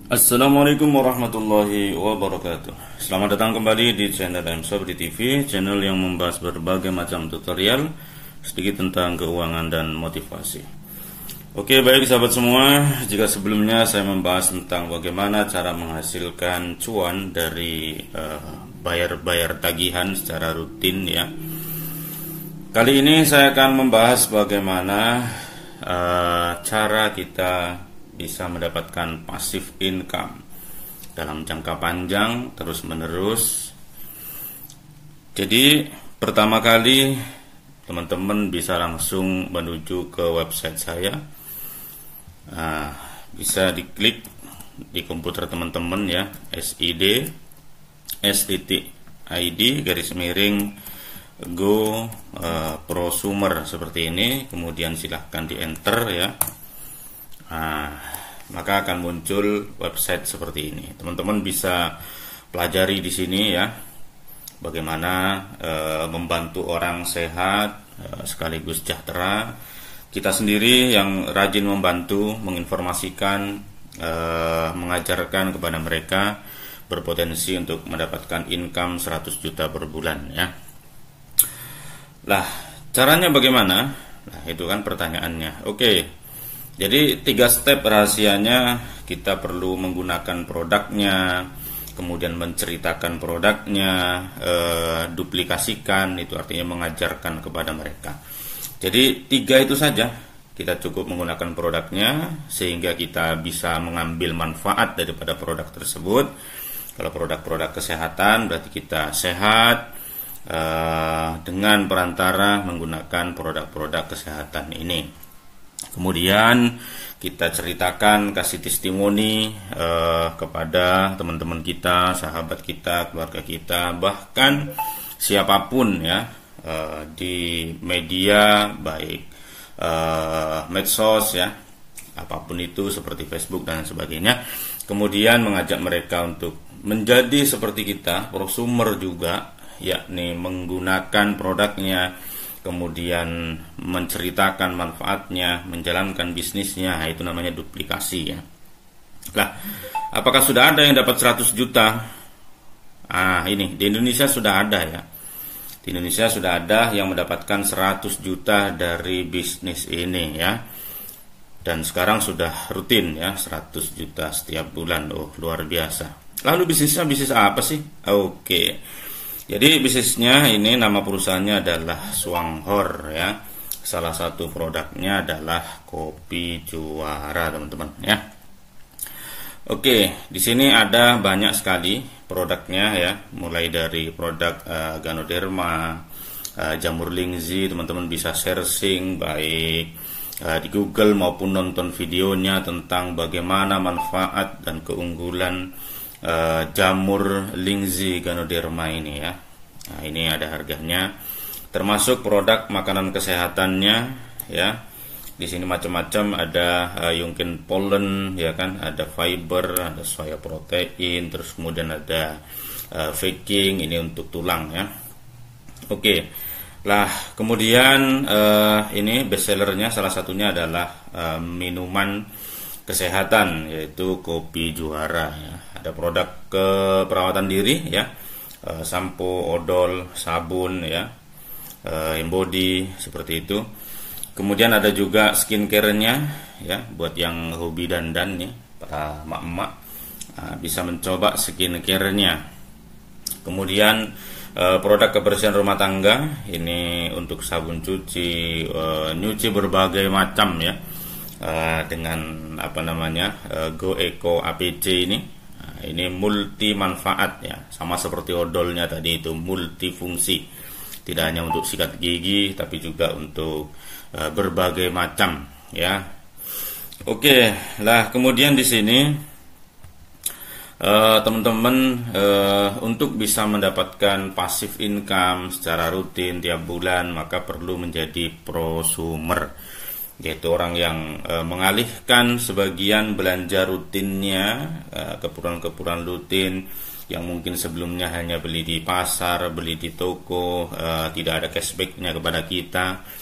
Assalamualaikum warahmatullahi wabarakatuh. Selamat datang kembali di channel Sobri TV, channel yang membahas berbagai macam tutorial sedikit tentang keuangan dan motivasi. Oke, baik sahabat semua, jika sebelumnya saya membahas tentang bagaimana cara menghasilkan cuan dari bayar tagihan secara rutin ya. Kali ini saya akan membahas bagaimana cara kita bisa mendapatkan passive income dalam jangka panjang terus menerus. Jadi pertama kali teman-teman bisa langsung menuju ke website saya. Bisa diklik di komputer teman-teman ya, sid s.id/go prosumer seperti ini, kemudian silahkan di enter ya. Maka akan muncul website seperti ini. Teman-teman bisa pelajari di sini ya, bagaimana membantu orang sehat sekaligus sejahtera. Kita sendiri yang rajin membantu, menginformasikan, mengajarkan kepada mereka berpotensi untuk mendapatkan income 100 juta per bulan ya. Lah, caranya bagaimana? Nah, itu kan pertanyaannya. Oke. Jadi 3 step rahasianya. Kita perlu menggunakan produknya, kemudian menceritakan produknya, duplikasikan, itu artinya mengajarkan kepada mereka. Jadi 3 itu saja. Kita cukup menggunakan produknya sehingga kita bisa mengambil manfaat daripada produk tersebut. Kalau produk-produk kesehatan berarti kita sehat dengan perantara menggunakan produk-produk kesehatan ini. Kemudian kita ceritakan, kasih testimoni kepada teman-teman kita, sahabat kita, keluarga kita, bahkan siapapun ya, di media baik medsos ya, apapun itu seperti Facebook dan sebagainya. Kemudian mengajak mereka untuk menjadi seperti kita, prosumer juga, yakni menggunakan produknya, kemudian menceritakan manfaatnya, menjalankan bisnisnya. Itu namanya duplikasi ya. Lah, apakah sudah ada yang dapat 100 juta? Ini di Indonesia sudah ada ya. Di Indonesia sudah ada yang mendapatkan 100 juta dari bisnis ini ya. Dan sekarang sudah rutin ya, 100 juta setiap bulan. Oh, luar biasa. Lalu bisnisnya bisnis apa sih? Oke. Jadi bisnisnya ini, nama perusahaannya adalah Swanghor ya. Salah satu produknya adalah kopi juara teman-teman ya. Oke, di sini ada banyak sekali produknya ya. Mulai dari produk Ganoderma, jamur Lingzi, teman-teman bisa searching baik di Google maupun nonton videonya tentang bagaimana manfaat dan keunggulan jamur Lingzi Ganoderma ini ya. Nah, ini ada harganya, termasuk produk makanan kesehatannya ya. Di sini macam-macam, ada yungkin pollen ya kan, ada fiber, ada soya protein, terus kemudian ada faking, ini untuk tulang ya. Oke. Lah, kemudian ini bestsellernya salah satunya adalah minuman kesehatan, yaitu kopi juara ya. Ada produk keperawatan diri ya, sampo, odol, sabun ya, embody seperti itu. Kemudian ada juga skincare-nya ya, buat yang hobi dandan nih, para emak-emak bisa mencoba skincare-nya. Kemudian produk kebersihan rumah tangga, ini untuk sabun cuci, nyuci berbagai macam ya, dengan apa namanya, Go Eco APC ini. Ini multi manfaat ya, sama seperti odolnya tadi, itu multifungsi. Tidak hanya untuk sikat gigi, tapi juga untuk berbagai macam ya. Oke, lah kemudian di sini teman-teman untuk bisa mendapatkan passive income secara rutin tiap bulan, maka perlu menjadi prosumer, yaitu orang yang mengalihkan sebagian belanja rutinnya, keperluan-keperluan rutin yang mungkin sebelumnya hanya beli di pasar, beli di toko, tidak ada cashbacknya kepada kita,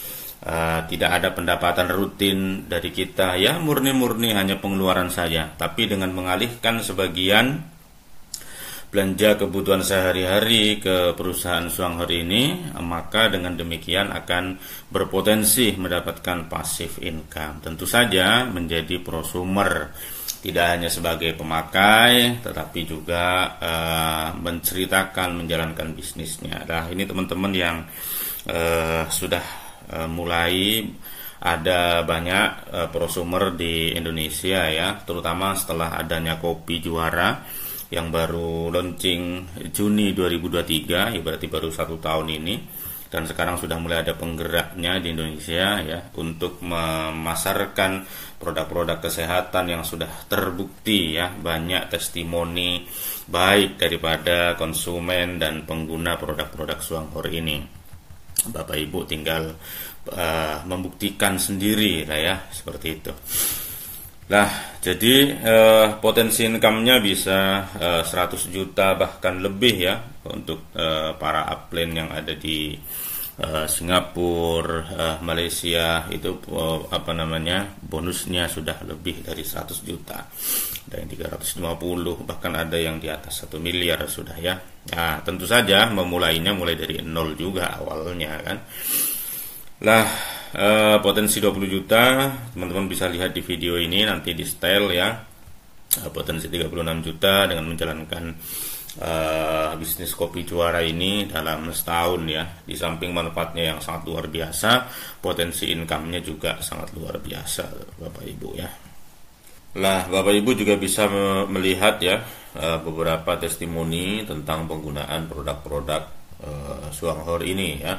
tidak ada pendapatan rutin dari kita, ya murni-murni hanya pengeluaran saja. Tapi dengan mengalihkan sebagian belanja kebutuhan sehari-hari ke perusahaan Swanghor ini, maka dengan demikian akan berpotensi mendapatkan passive income. Tentu saja menjadi prosumer, tidak hanya sebagai pemakai, tetapi juga menceritakan, menjalankan bisnisnya. Nah, ini teman-teman yang sudah mulai ada banyak prosumer di Indonesia, ya, terutama setelah adanya Kopi Juara yang baru launching Juni 2023, ya berarti baru 1 tahun ini, dan sekarang sudah mulai ada penggeraknya di Indonesia, ya, untuk memasarkan produk-produk kesehatan yang sudah terbukti, ya, banyak testimoni baik daripada konsumen dan pengguna produk-produk Swanghor ini. Bapak Ibu tinggal membuktikan sendiri lah, ya, seperti itu. Nah, jadi potensi income-nya bisa 100 juta bahkan lebih, ya, untuk para upline yang ada di Singapura, Malaysia itu bonusnya sudah lebih dari 100 juta. Ada yang 350, bahkan ada yang di atas 1 miliar sudah, ya. Nah, tentu saja memulainya mulai dari nol juga awalnya, kan. Lah, potensi 20 juta teman-teman bisa lihat di video ini nanti di style, ya. Potensi 36 juta dengan menjalankan bisnis Kopi Juara ini dalam setahun, ya. Di samping manfaatnya yang sangat luar biasa, potensi income-nya juga sangat luar biasa, Bapak Ibu, ya. Lah, Bapak Ibu juga bisa melihat, ya, beberapa testimoni tentang penggunaan produk-produk Swanghor ini, ya.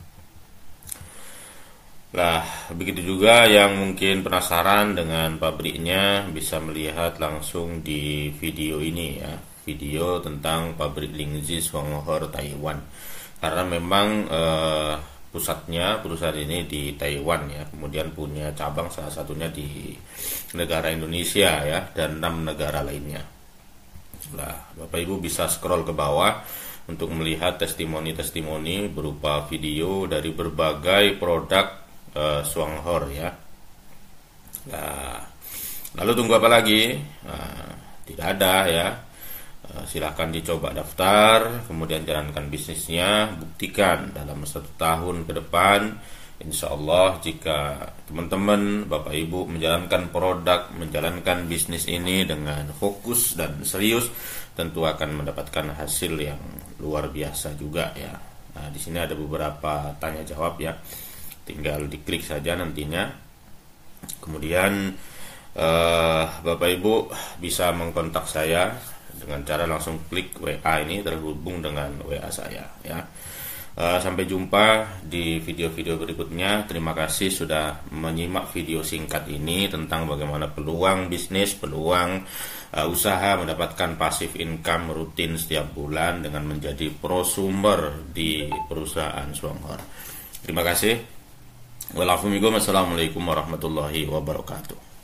Lah, begitu juga yang mungkin penasaran dengan pabriknya bisa melihat langsung di video ini, ya, video tentang pabrik Lingzi Swanghor Taiwan. Karena memang pusatnya perusahaan ini di Taiwan, ya, kemudian punya cabang salah satunya di negara Indonesia, ya, dan 6 negara lainnya. Nah, Bapak Ibu bisa scroll ke bawah untuk melihat testimoni-testimoni berupa video dari berbagai produk Swanghor, ya. Nah, lalu tunggu apa lagi? Nah, tidak ada, ya. Silahkan dicoba daftar, kemudian jalankan bisnisnya, buktikan dalam 1 tahun ke depan, insya Allah jika teman-teman Bapak Ibu menjalankan produk, menjalankan bisnis ini dengan fokus dan serius, tentu akan mendapatkan hasil yang luar biasa juga, ya. Nah, di sini ada beberapa tanya jawab, ya, tinggal diklik saja nantinya. Kemudian Bapak Ibu bisa mengkontak saya dengan cara langsung klik WA ini, terhubung dengan WA saya, ya. Sampai jumpa di video-video berikutnya. Terima kasih sudah menyimak video singkat ini tentang bagaimana peluang bisnis, peluang usaha mendapatkan passive income rutin setiap bulan dengan menjadi prosumer di perusahaan Swanghor. Terima kasih. Wassalamualaikum warahmatullahi wabarakatuh.